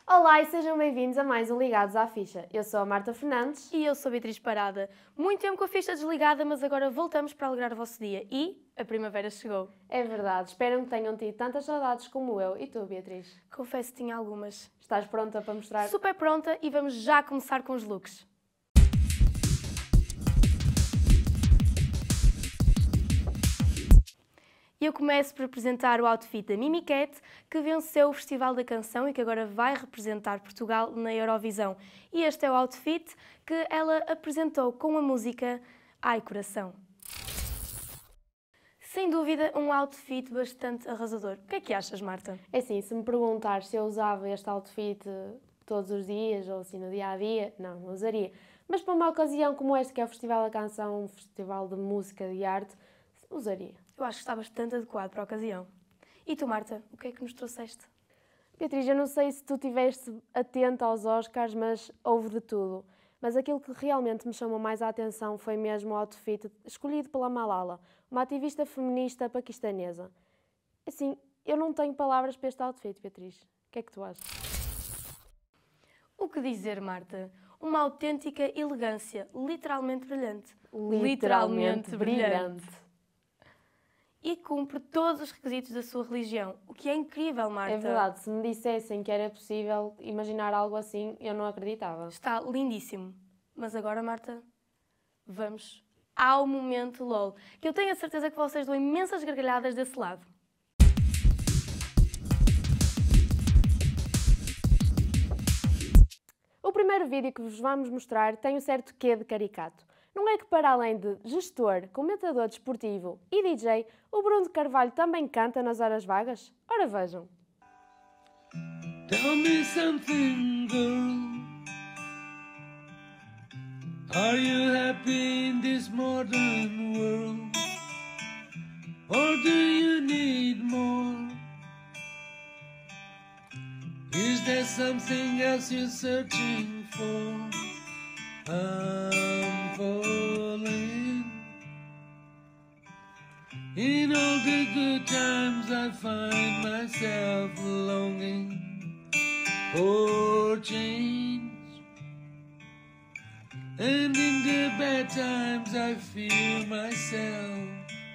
Olá e sejam bem-vindos a mais um Ligados à Ficha. Eu sou a Marta Fernandes. E eu sou a Beatriz Parada. Muito tempo com a ficha desligada, mas agora voltamos para alegrar o vosso dia. E a primavera chegou. É verdade, espero que tenham tido tantas saudades como eu e tu, Beatriz. Confesso que tinha algumas. Estás pronta para mostrar? Super pronta e vamos já começar com os looks. E eu começo por apresentar o outfit da Mimi Cat, que venceu o Festival da Canção e que agora vai representar Portugal na Eurovisão. E este é o outfit que ela apresentou com a música Ai Coração. Sem dúvida, um outfit bastante arrasador. O que é que achas, Marta? É assim, se me perguntares se eu usava este outfit todos os dias ou assim no dia-a-dia, não usaria. Mas para uma ocasião como esta, que é o Festival da Canção, um festival de música e arte, usaria. Eu acho que está bastante adequado para a ocasião. E tu, Marta, o que é que nos trouxeste? Beatriz, eu não sei se tu estiveste atenta aos Oscars, mas houve de tudo. Mas aquilo que realmente me chamou mais a atenção foi mesmo o outfit escolhido pela Malala, uma ativista feminista paquistanesa. Assim, eu não tenho palavras para este outfit, Beatriz. O que é que tu achas? O que dizer, Marta? Uma autêntica elegância, literalmente brilhante. Literalmente brilhante. E cumpre todos os requisitos da sua religião, o que é incrível, Marta. É verdade, se me dissessem que era possível imaginar algo assim, eu não acreditava. Está lindíssimo. Mas agora, Marta, vamos ao momento LOL, que eu tenho a certeza que vocês dão imensas gargalhadas desse lado. O primeiro vídeo que vos vamos mostrar tem um certo quê de caricato. Não é que, para além de gestor, comentador desportivo e DJ, o Bruno de Carvalho também canta nas horas vagas? Ora vejam. Tell me something, girl. Are you happy in this modern world? Or do you need more? Is there something else you're searching for? I'm falling. In all the good times I find myself longing for change. And in the bad times I feel myself.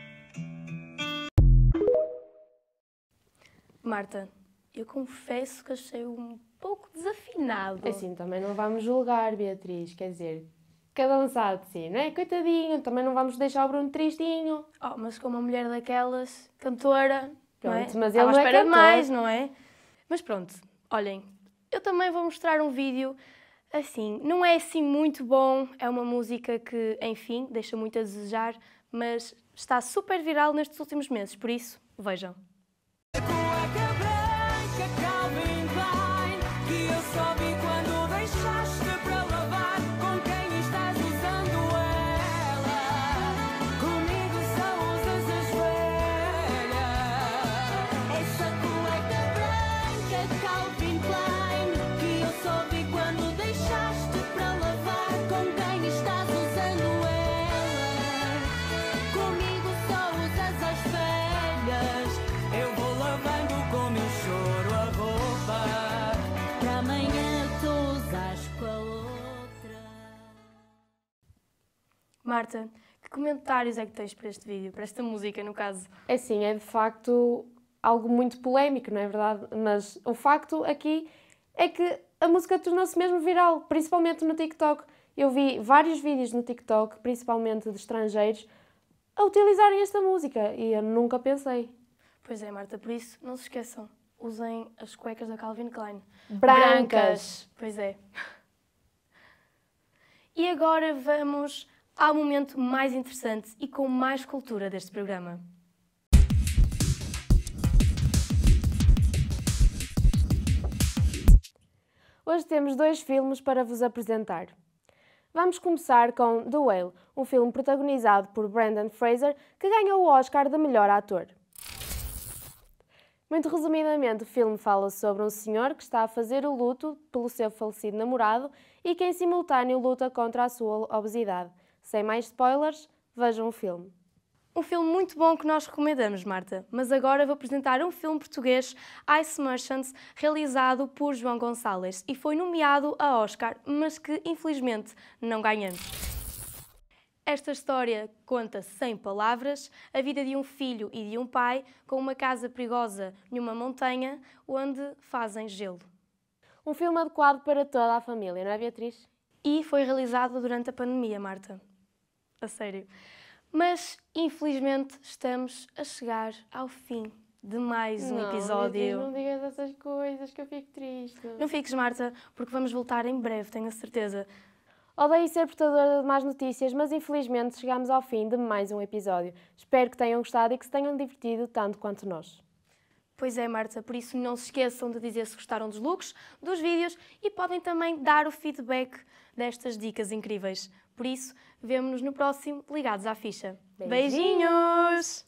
Marta, eu confesso que achei um pouco desafinado. Assim, também não vamos julgar, Beatriz, quer dizer, cada um sabe de si, não é? Coitadinho, também não vamos deixar o Bruno tristinho. Oh, mas como uma mulher daquelas, cantora, Pronto, não é? mas ele Estava à não é espera de cantor. mais, não é? Mas pronto, olhem, eu também vou mostrar um vídeo, assim, não é assim muito bom, é uma música que, enfim, deixa muito a desejar, mas está super viral nestes últimos meses, por isso, vejam. Marta, que comentários é que tens para este vídeo, para esta música, no caso? É assim, é de facto algo muito polémico, não é verdade? Mas o facto aqui é que a música tornou-se mesmo viral, principalmente no TikTok. Eu vi vários vídeos no TikTok, principalmente de estrangeiros, a utilizarem esta música e eu nunca pensei. Pois é, Marta, por isso, não se esqueçam, usem as cuecas da Calvin Klein. Brancas! Pois é. E agora vamos ao momento mais interessante e com mais cultura deste programa. Hoje temos dois filmes para vos apresentar. Vamos começar com The Whale, um filme protagonizado por Brendan Fraser, que ganhou o Oscar de melhor ator. Muito resumidamente, o filme fala sobre um senhor que está a fazer o luto pelo seu falecido namorado e que em simultâneo luta contra a sua obesidade. Sem mais spoilers, vejam o filme. Um filme muito bom que nós recomendamos, Marta. Mas agora vou apresentar um filme português, Ice Merchants, realizado por João Gonçalves e foi nomeado a Oscar, mas que infelizmente não ganhamos. Esta história conta sem palavras a vida de um filho e de um pai com uma casa perigosa numa montanha onde fazem gelo. Um filme adequado para toda a família, não é, Beatriz? E foi realizado durante a pandemia, Marta. A sério. Mas, infelizmente, estamos a chegar ao fim de mais um episódio. Beatriz, não digas essas coisas que eu fico triste. Não fiques, Marta, porque vamos voltar em breve, tenho a certeza. Odeio ser portadora de más notícias, mas infelizmente chegamos ao fim de mais um episódio. Espero que tenham gostado e que se tenham divertido tanto quanto nós. Pois é, Marta, por isso não se esqueçam de dizer se gostaram dos looks, dos vídeos e podem também dar o feedback destas dicas incríveis. Por isso, vemo-nos no próximo Ligados à Ficha. Beijinhos!